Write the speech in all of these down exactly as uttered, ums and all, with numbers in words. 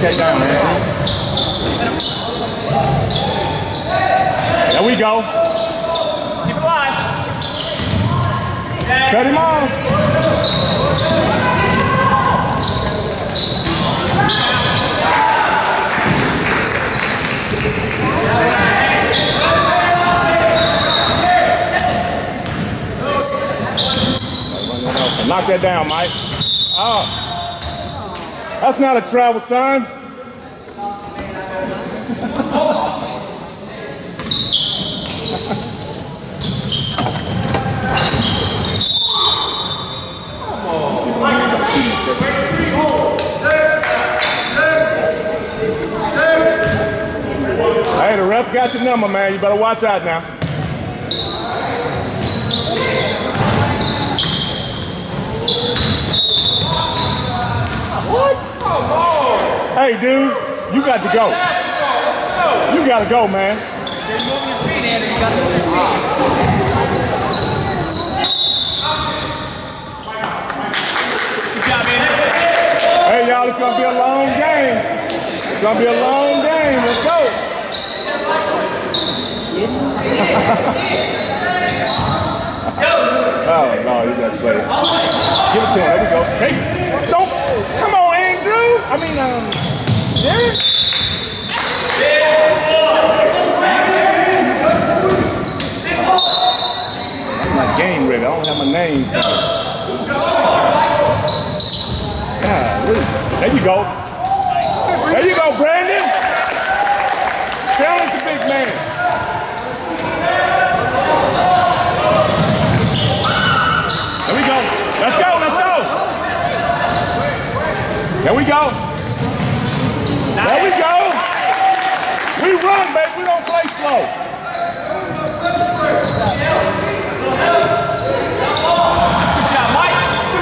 that down, man. There we go. Keep it alive. Cut him off. Knock that down, Mike. Oh, that's not a travel, son. Hey, the ref got your number, man. You better watch out now. What? Come on. Hey, dude, you got to go. You got to go, man. So you're moving your feet, Andy. You got to move your feet. Good job, Andy. Hey, y'all, it's going to be a long game. It's going to be a long game. Let's go. Oh, no, you got to play it. Give it to him. There we go. Hey, don't. Come on, Andrew. I mean, um, Jerry. I'm not game ready. I don't have my name. God, there you go. There you go, Brandon. Challenge the big man. There we go. Let's go. Let's go. There we go. There we go. We run, baby. We don't play slow. Good job, Mike.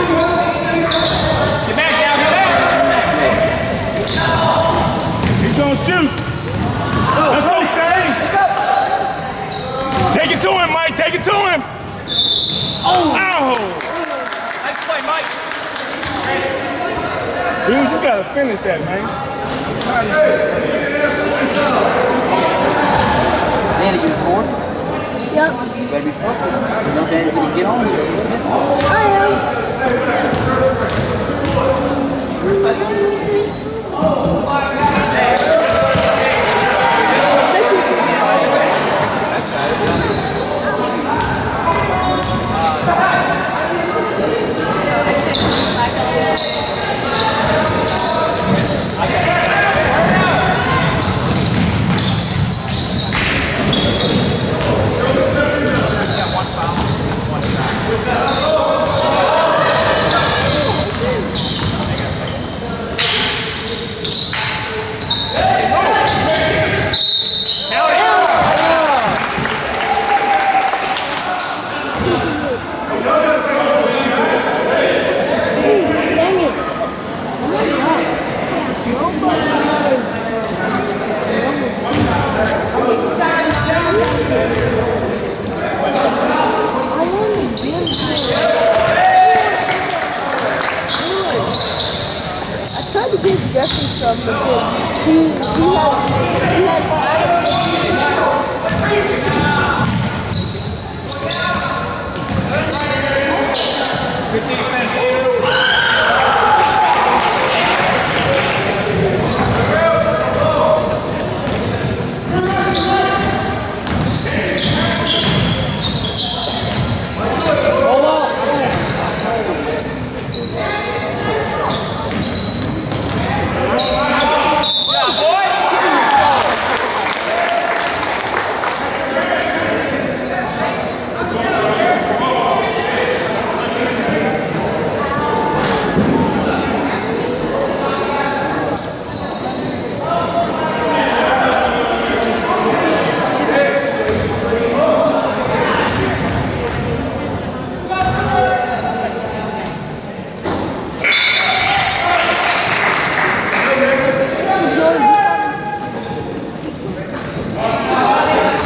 Get back down, get back. He's going to shoot. Let's go, Shane. Take it to him, Mike. Take it to him. Oh. Ow. Nice play, Mike. Dude, you got to finish that, man. Danny, you record? Yep. You better be focused. You know Danny's gonna get on you. I tried to give Jeffrey some, but then he, he had, he had Good defense, Andrew.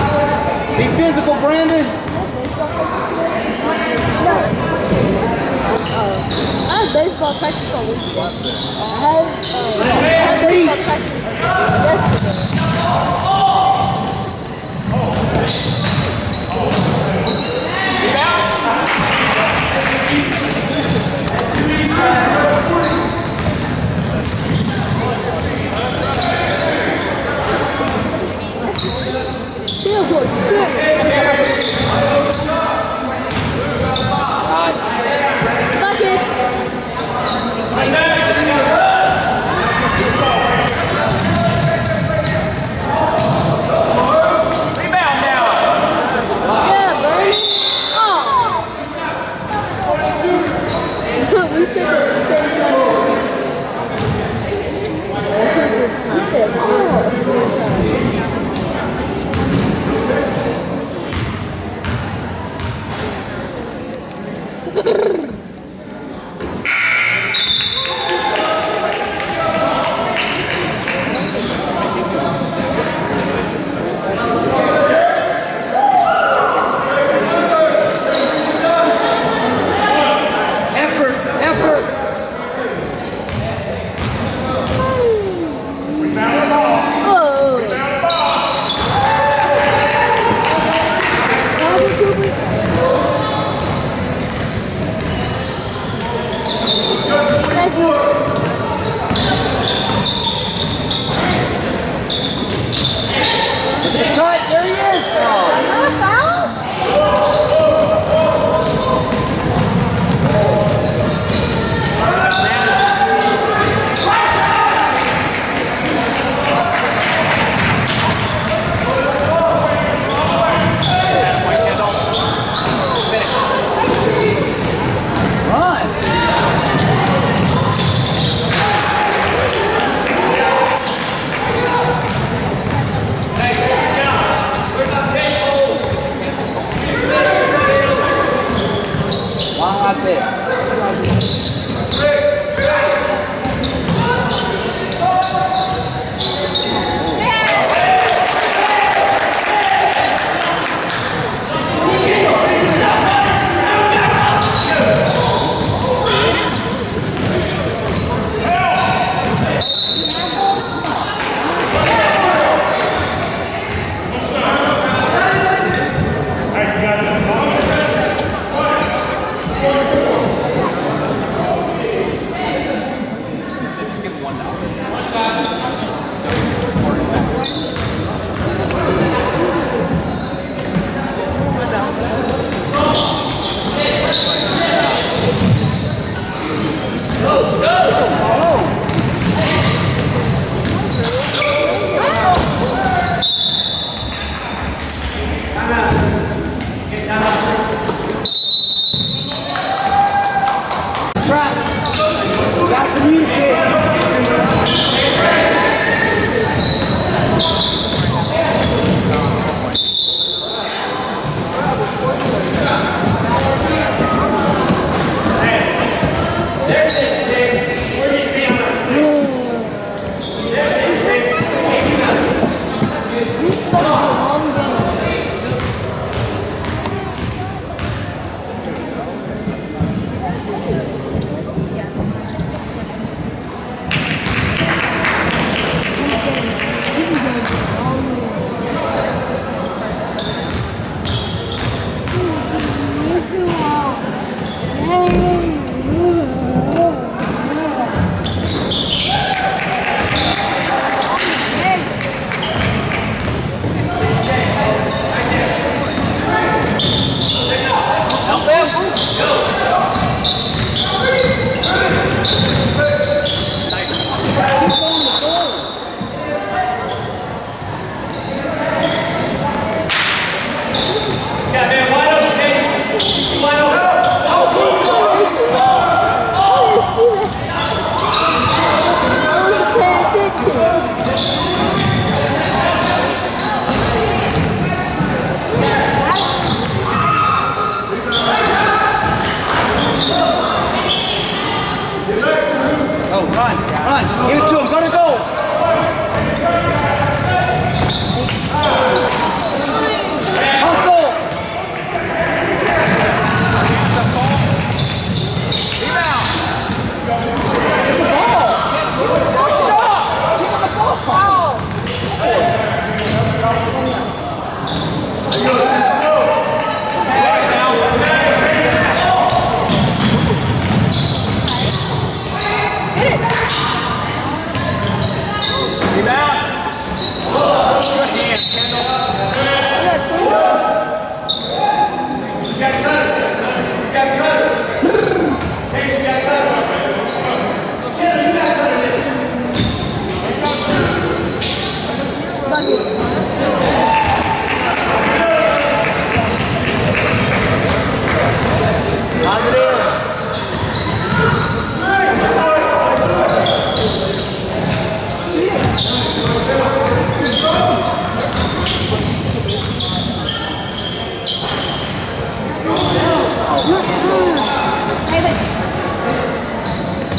Be physical, Brandon. Uh, I have baseball practice on Wednesday. I have, uh, I have baseball practice yesterday. Still good. Buckets. Rebound now. Yeah, Bernie. Oh. We said it at the same time. We said oh at the same time.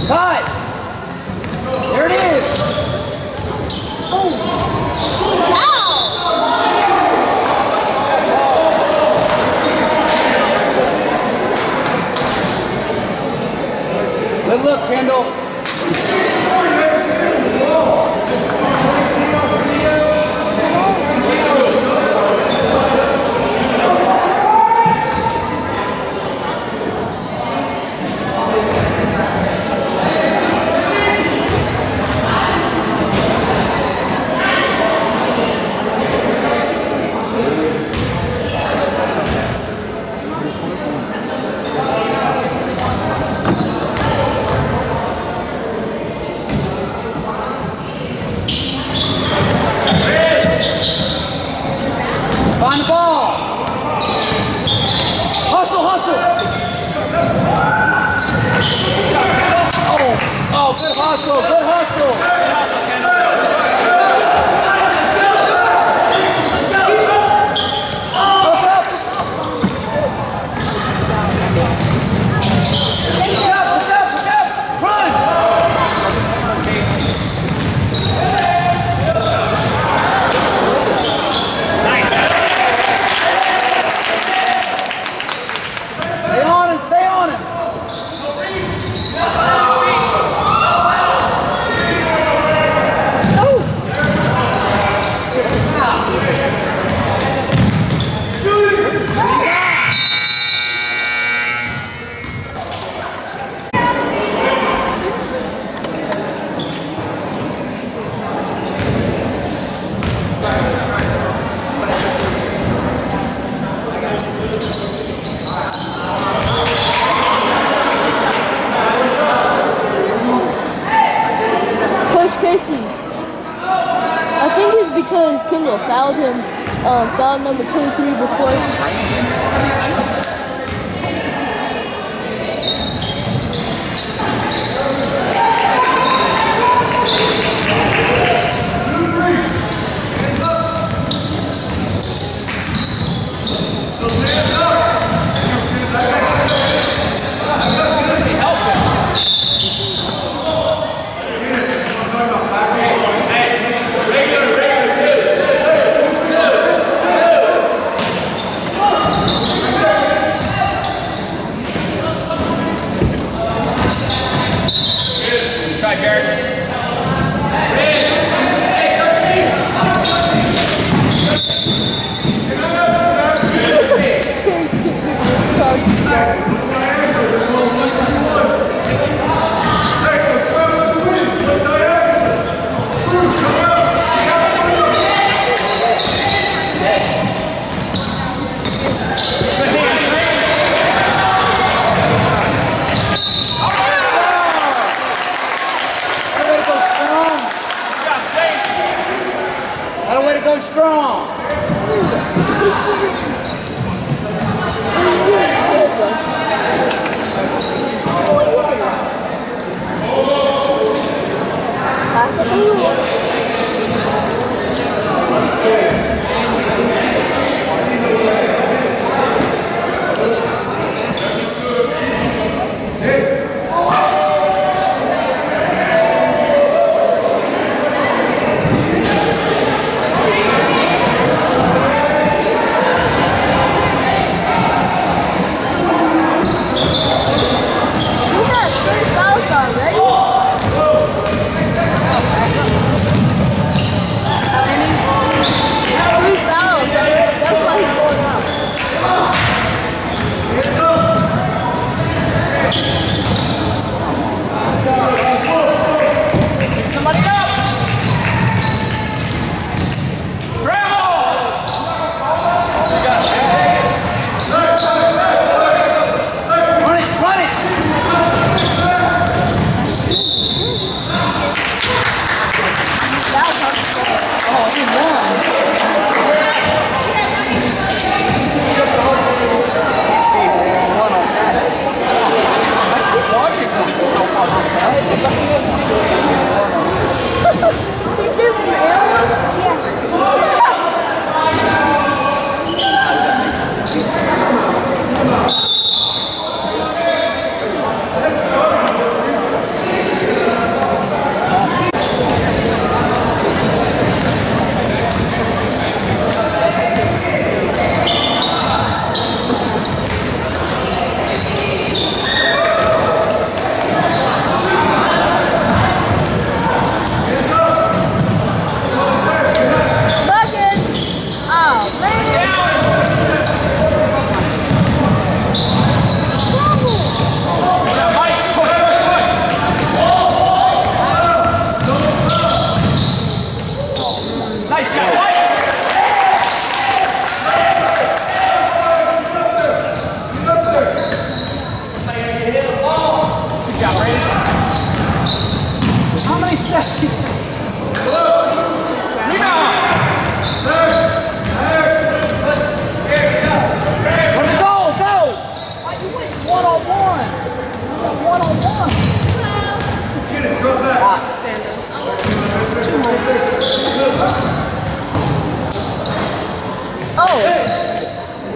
Cut! There it is! Good look, Kendall. Find the ball. Hustle, hustle. Oh, oh, good hustle, good hustle. Look up. Look up, look up, look up. Run. Stay on him, stay on him. Coach Casey, I think it's because Kendall fouled him, um, foul number twenty-three before.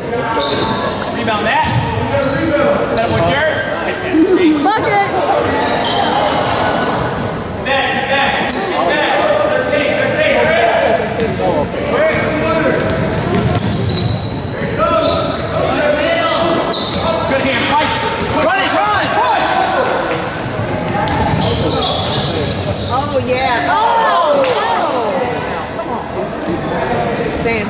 Rebound that. That one, Jared. Buckets! Back, back, back. thirteen, thirteen, good hand, Mike. Run it, run! Push. Oh, yeah. Oh, no. Sam.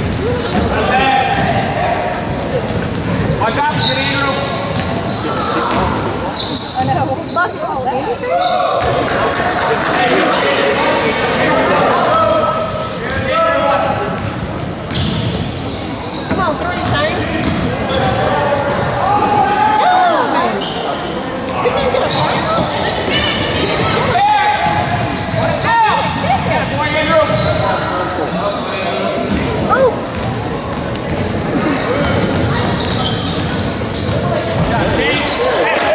Watch out, good Andrew. I know. Bucket. Come on, three times. You can't get a final? Back. Down. Yeah, boy, Andrew. Oops. Yeah, James. Hey, boy.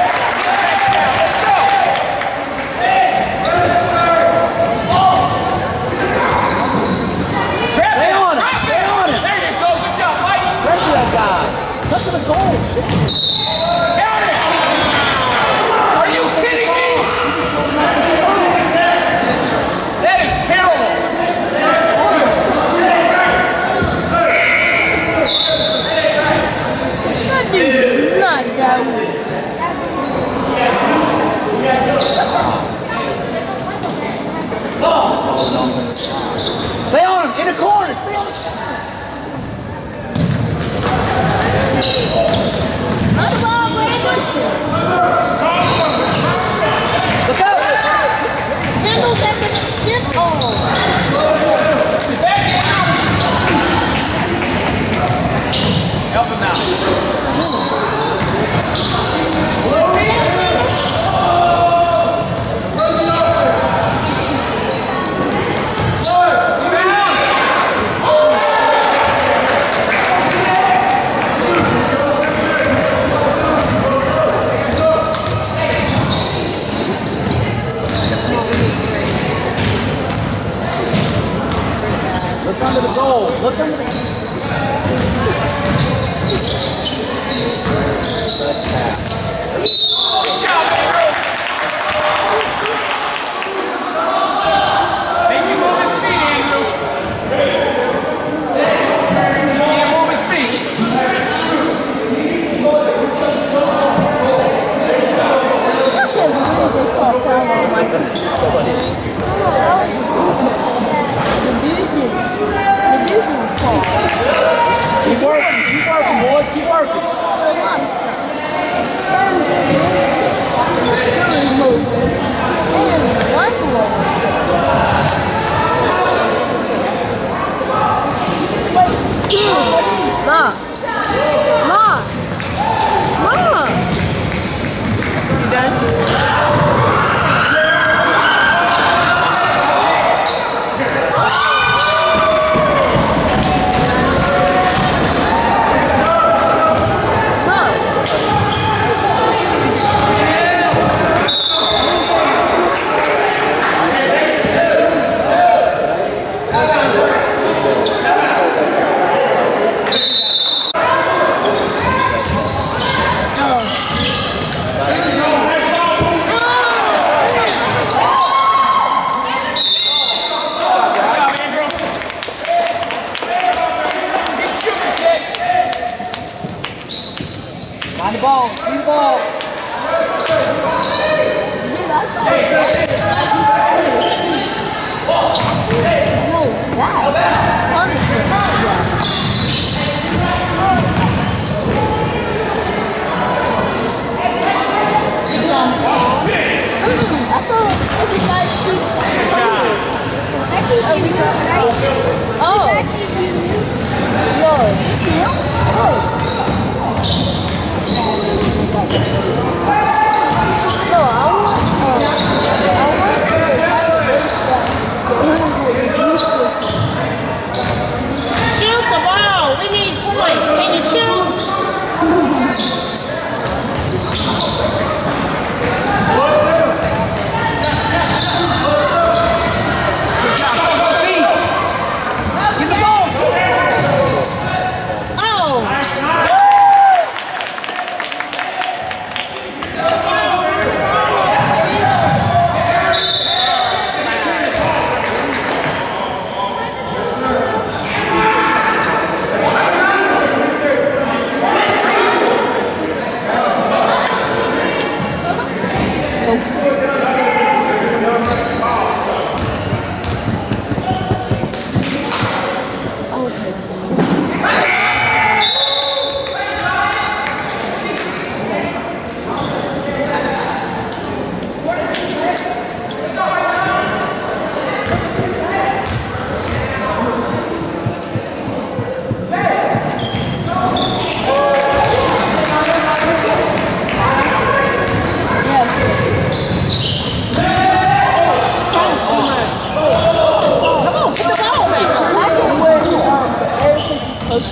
Stay on it, stay on it. There you go. Good job, Mike. Pressure that guy. Cut to the goal. Shit. Count it. Are you kidding me? That is terrible. That dude is not that weak. Stay on him, in the corner, stay on him. Not the ball, Brandon. Look out! Handle that with stiff arm. Help him out. Look under the goal, look under the Good job, Andrew. Make him move his feet, Andrew. Can't move his feet. I can't believe they called foul on Michael. The dude didn't. The dude didn't fall. Keep working, keep working, boys, keep working. A lot of stuff. And moving. And one more. Mom. Mom. Mom. You done? Find the ball, see the ball. Dude, I saw it. No, that. I saw every guy shoot. Oh. Yo, this now? Oh. No, I want, uh, I want the type of race that him with the blue switches.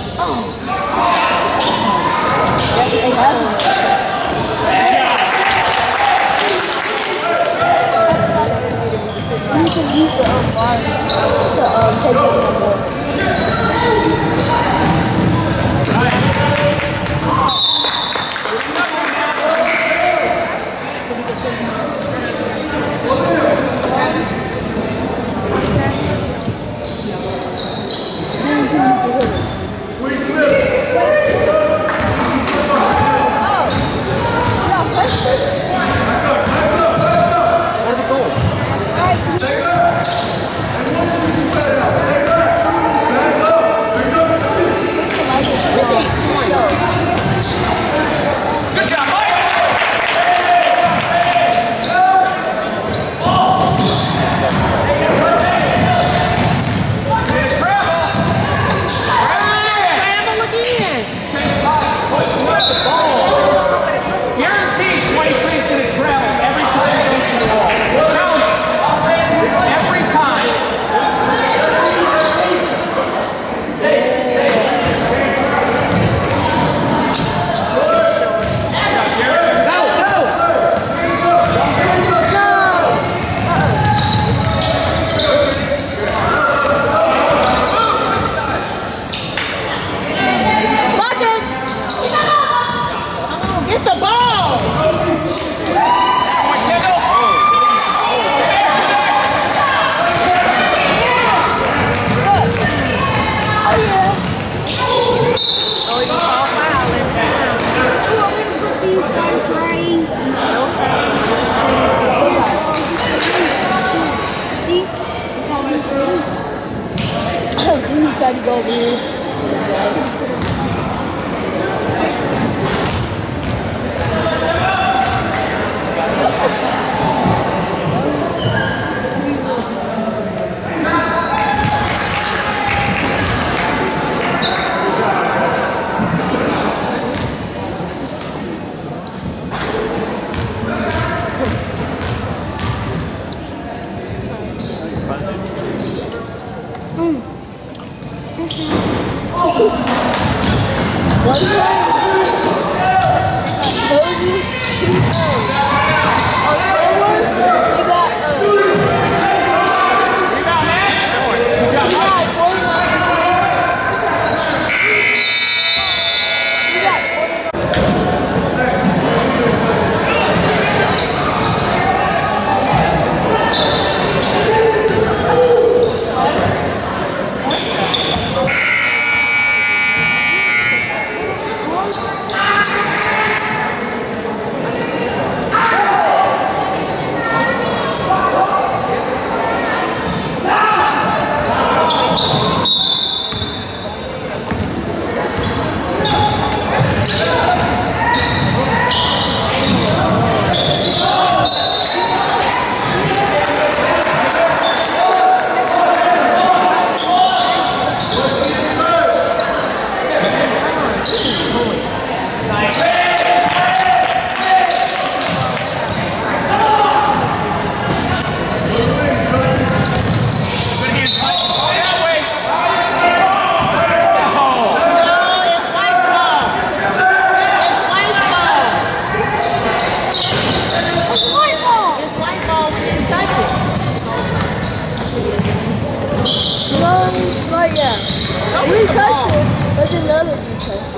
They haven't. You can use the um, bar to um, take it on board. Good job, Mike. Travel again. Guaranteed twenty-three is going to travel every time he goes to the wall. Count it. Every time. Get the ball. Oh, you call fouling. You want me to put these guys right? See? He tried to go over here. What do you want? We touched it, but then the other dude touched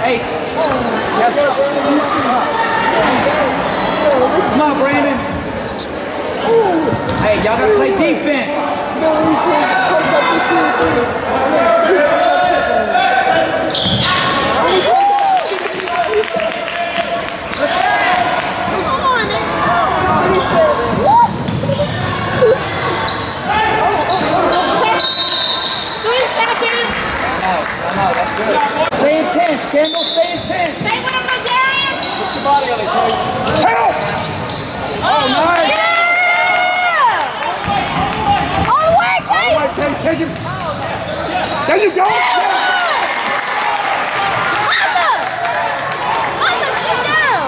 Hey, chest up. Come on, Brandon. Ooh. Hey, y'all gotta play defense. Then we can comes up to shoot three. Then he comes up to shoot three. Come on, man. And he said, what? Three seconds. No, no, that's good. Stay intense, Kendall. Stay intense. Stay with him, Darius. Put your body on it, Chase. Help! Oh, nice. Yeah! All the way, All Case! right, Case, take him. There you go. Mama! Mama, sit down!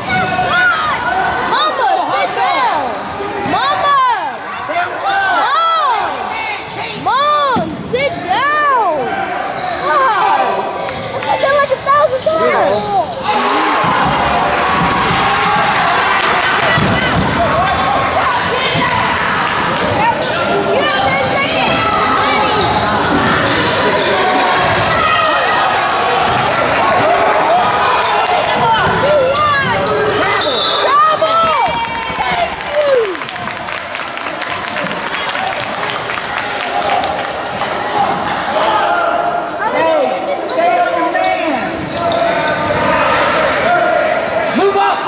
Mama, sit down! Mama! Mom! Mom, sit down! Gosh! I said that like a thousand times! You have ten seconds! Two, one! Travel! Thank you! Hey, stay on your man. Move up.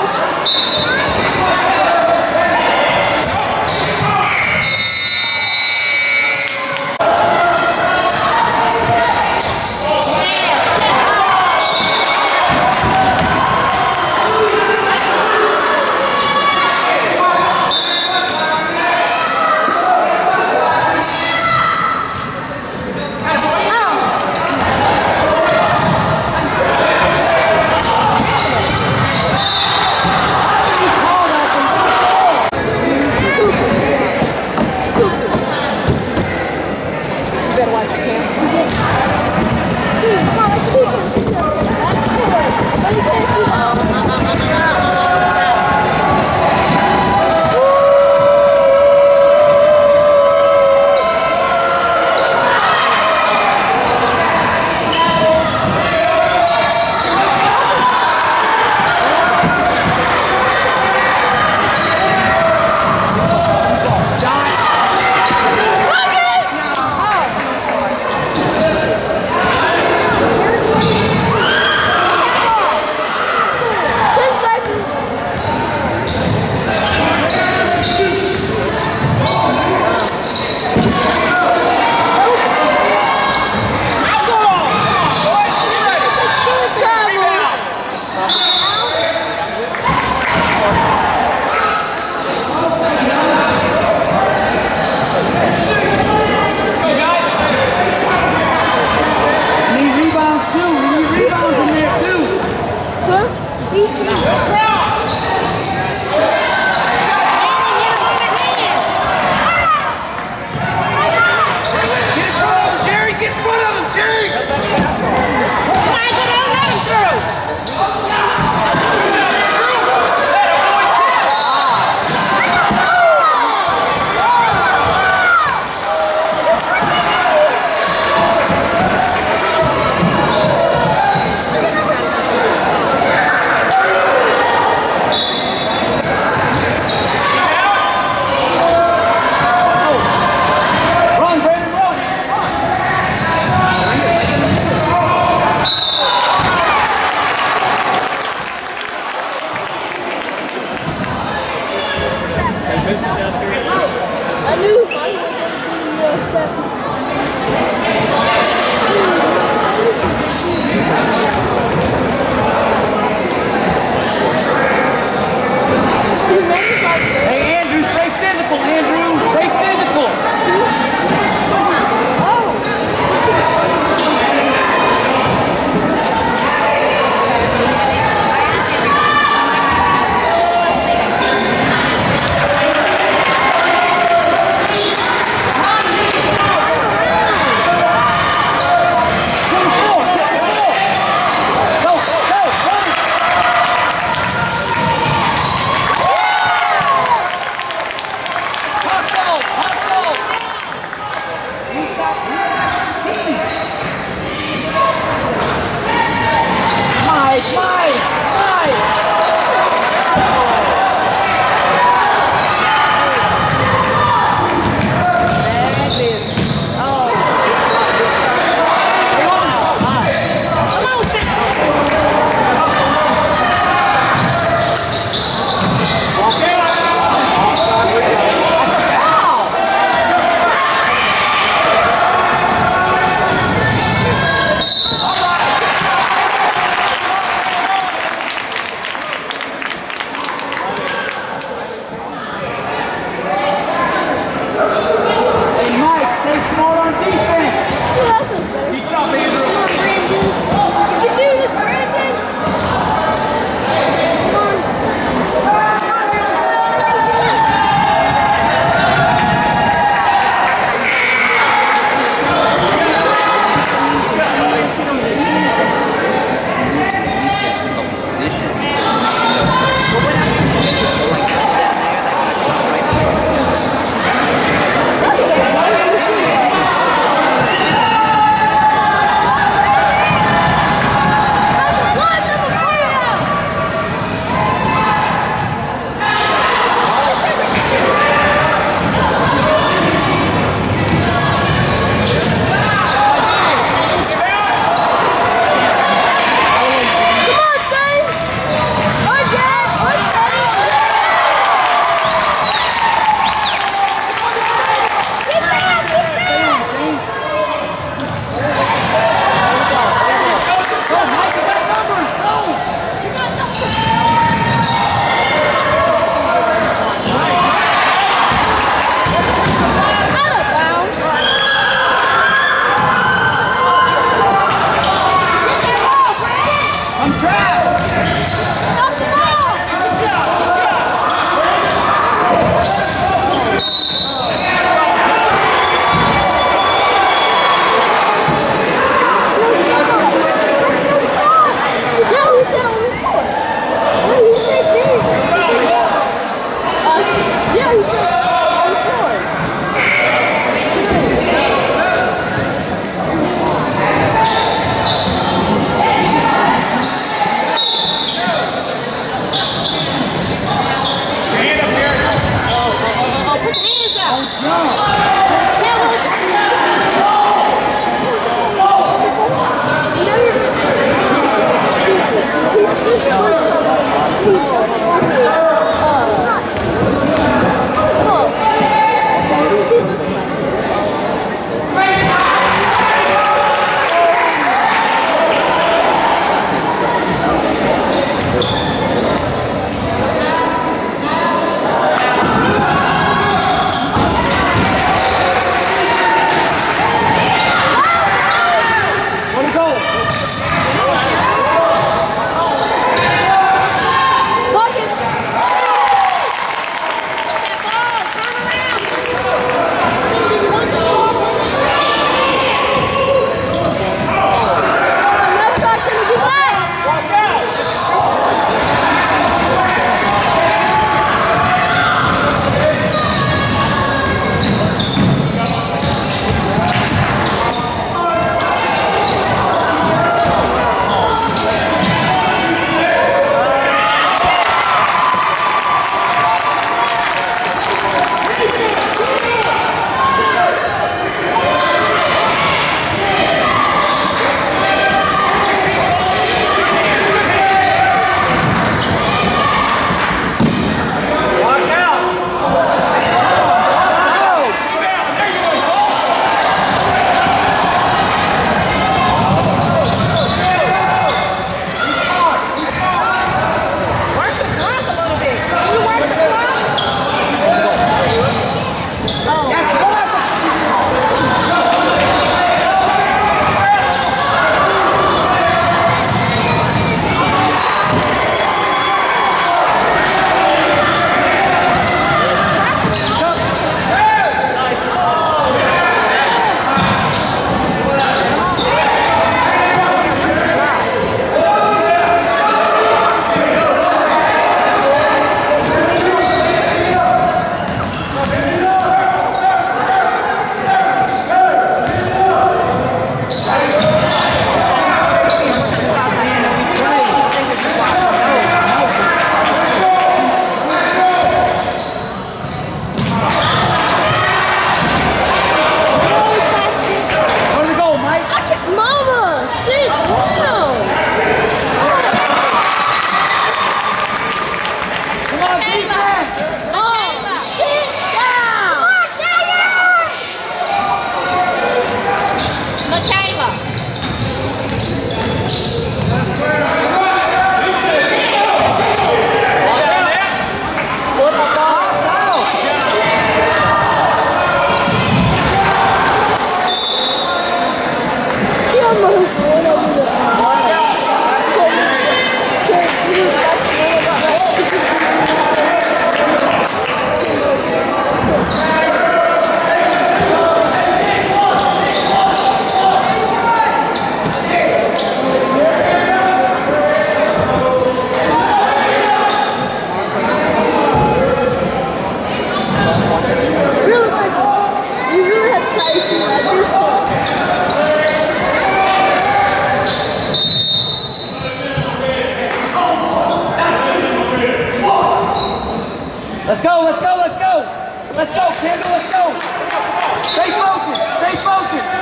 Let's go, let's go, let's go. Let's go, Kendall, let's go. Stay focused, stay focused.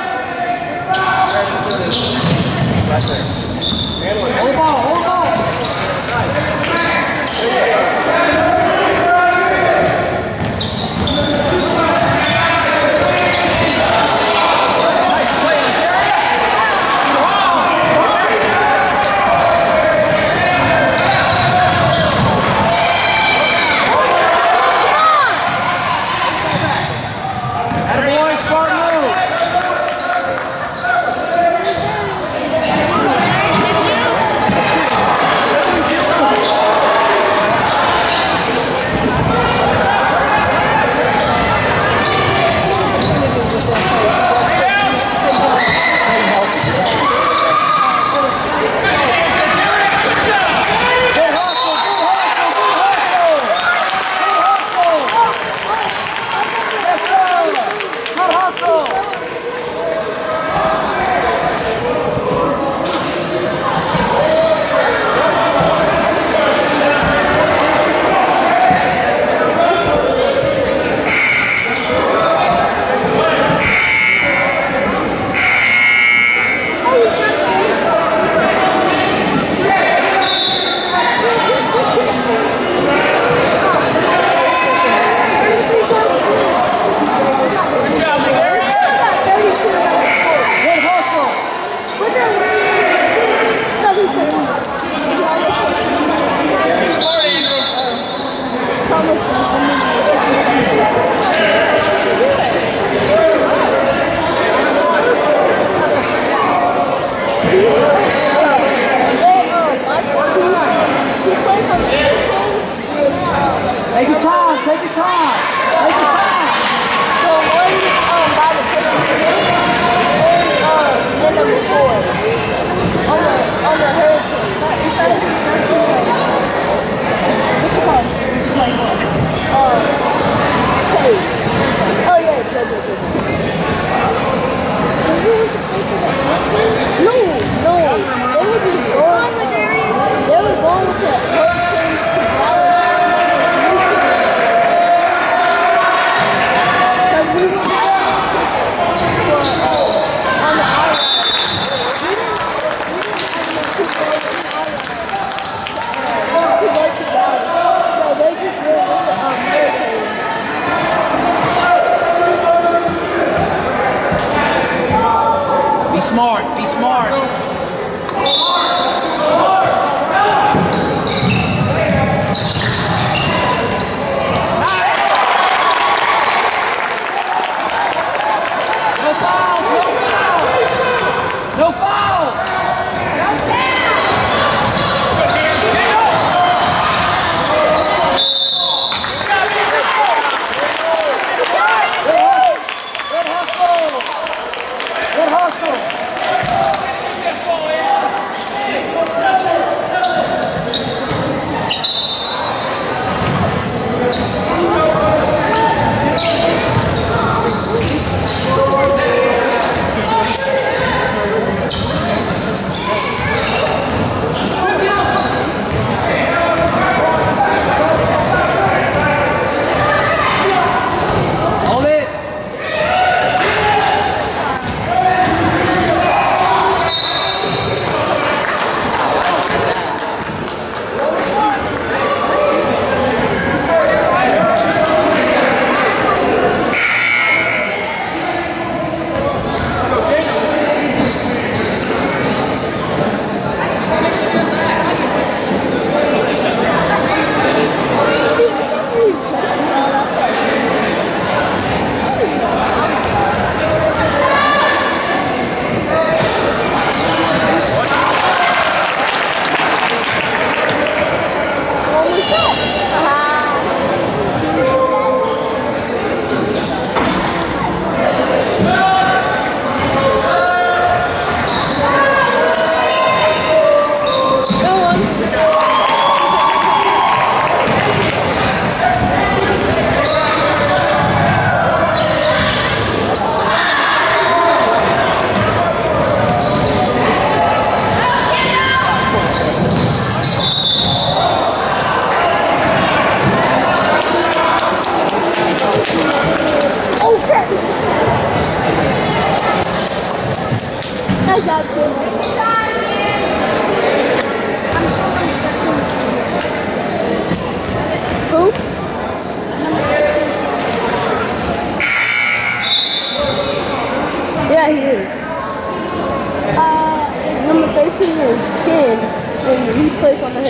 Hold ball, hold ball.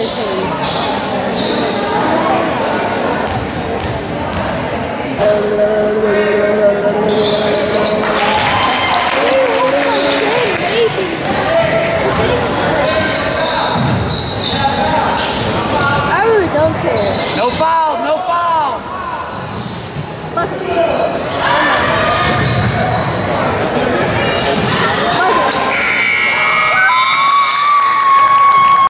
case.